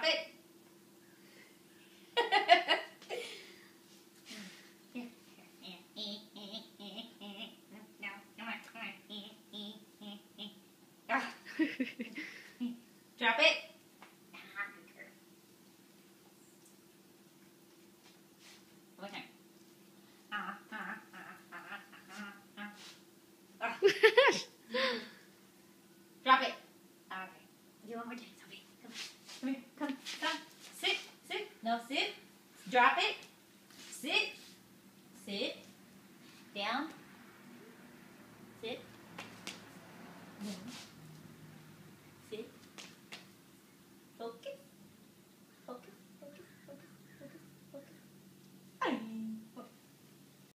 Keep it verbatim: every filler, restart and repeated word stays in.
it. Here, here, here. No, come on, come on. Ah. Drop it. One time. Ah, ah, ah, ah, ah, ah. Ah. Drop it. Okay. Do one more time, Sophie. Come, come here. Come, come. Sit, sit. No, sit. Drop it. Sit. Sit. Down. Sit. Down.